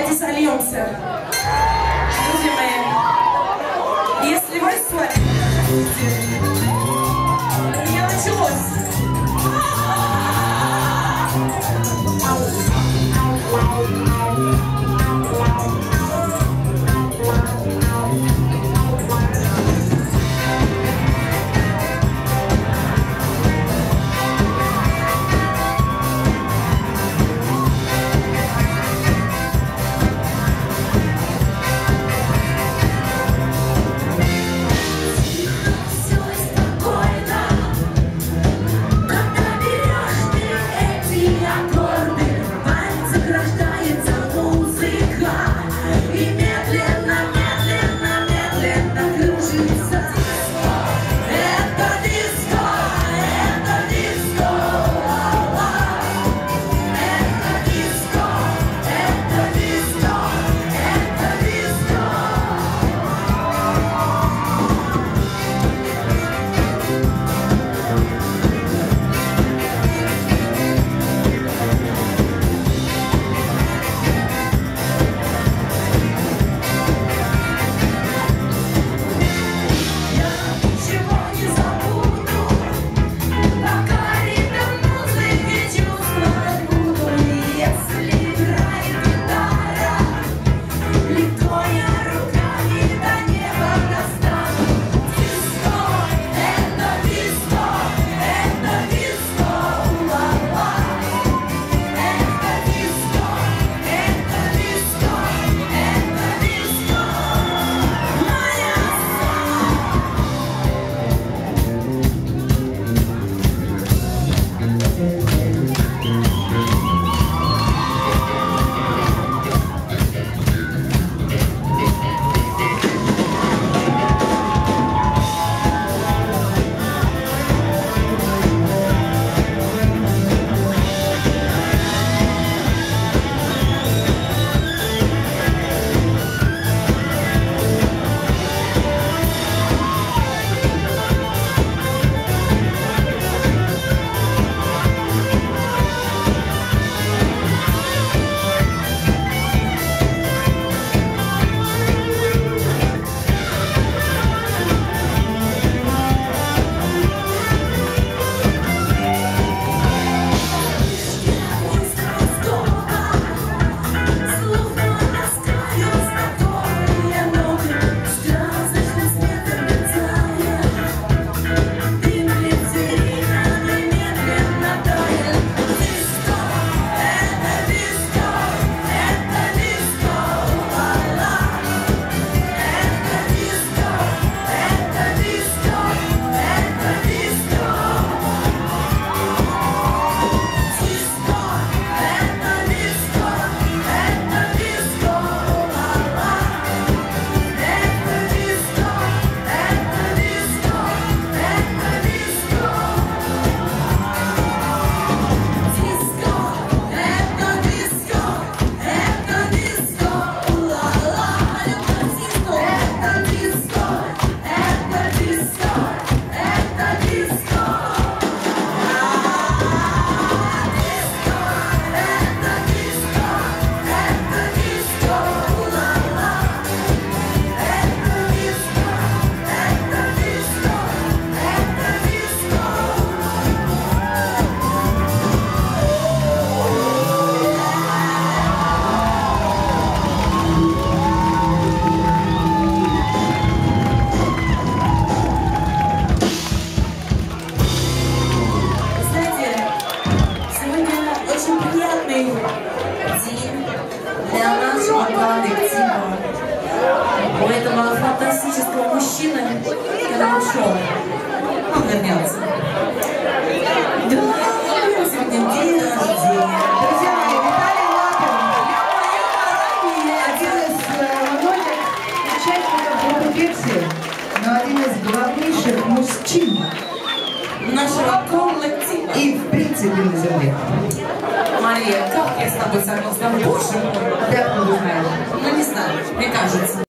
Давайте сольемся. Друзья мои, если вы с вами не началось. У этого фантастического мужчины, когда он ушел, он вернется. Да, сегодня день рождения. Друзья мои, Виталий Лапин, один из многих участников группы Пепси, но один из главнейших мужчин Нашего коллектива. И в принципе на земле. Мария, как я с тобой согласна? Боже мой! Да, кто знает. Ну не знаю, мне кажется.